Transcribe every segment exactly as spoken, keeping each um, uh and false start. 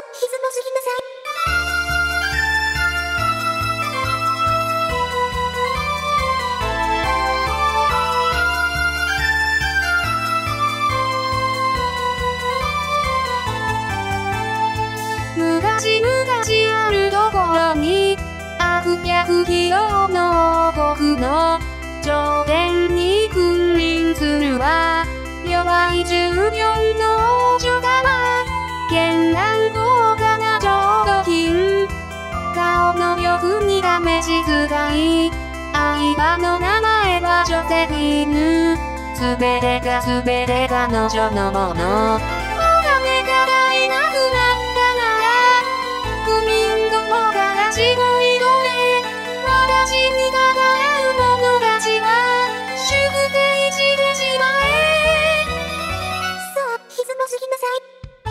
ひずもすぎなさい。 昔昔あるところにあふやふ費用の王国の頂点に君臨するは弱い従業の王女から絢爛豪華な上品顔のよくにがめし使い相場の名前はジョセフィーヌすべてがすべて彼女のものお金がないなくなったなら区民どもからしごいどれ私にかかる者たちは祝定してしまえそうひずもすぎなさい。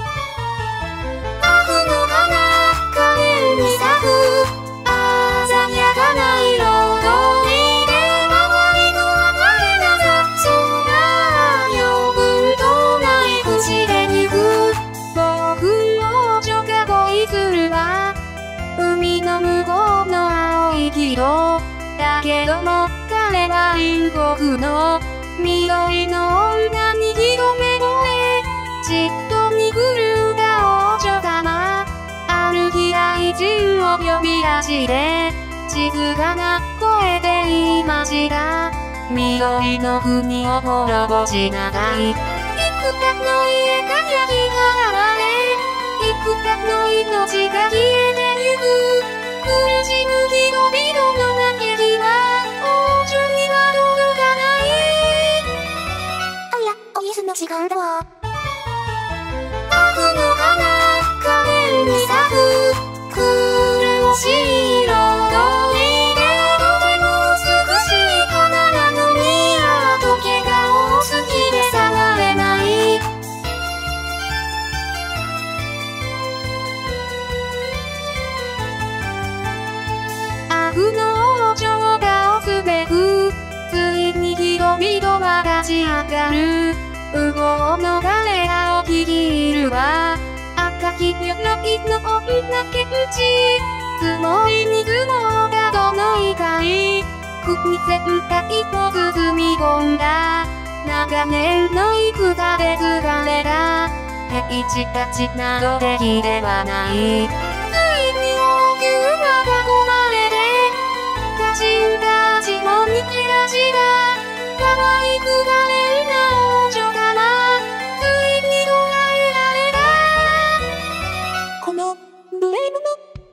悪の花可憐に咲く鮮やかな彩りで周りの暴れな雑草が余分とない口でにく僕も女が恋するわ海の向こうの青い木戸だけども彼は隣国の緑の女に一目惚れじっと見くるが王女様ある日愛人を呼び出して静かな声で言いました緑の国を滅ぼしなさい幾多の家が焼き払われ幾多の命が消えてゆく苦しむ人々の嘆きは王女には届かないあいやおイエスの時間だわ。 悪の花可憐に咲く苦しい彩りでとても美しい花なのにあと毛が多すぎて触れない悪の王女が押すべくついに人々は立ち上がる無謀の彼らを率いるわ赤き鎧の女剣士積りに雲がどの怒り国全体を包み込んだ長年の戦で疲れた兵士たちなど敵ではないついに王宮が囲まれて家臣たちも逃げ出した可愛く可憐な王女様ついに捕らえられたこのブレイムの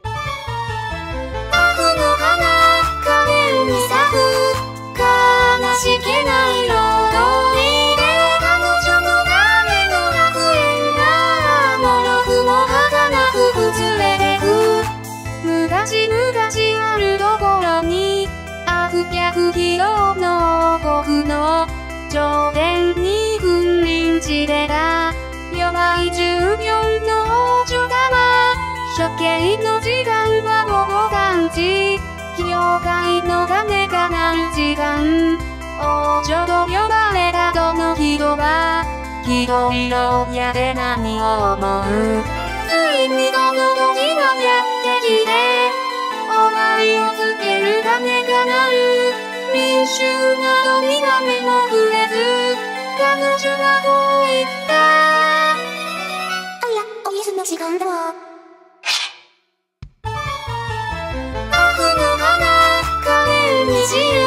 悪の花可憐に咲く悲しげな彩りで彼女の誰の楽園がもろくも儚く崩れてく昔昔あるところにあふやふ費用の王国の頂点に君臨してた弱い従業の王女様処刑の時間は午後さんじ教会の鐘が鳴る時間王女と呼ばれたその人はひどい牢屋で何を思うついにその時がやってきて終わりをつける鐘が鳴る民衆などには目もくれず彼女はこう言ったあいやおイエスの時間だわ。 悪の花可憐に散る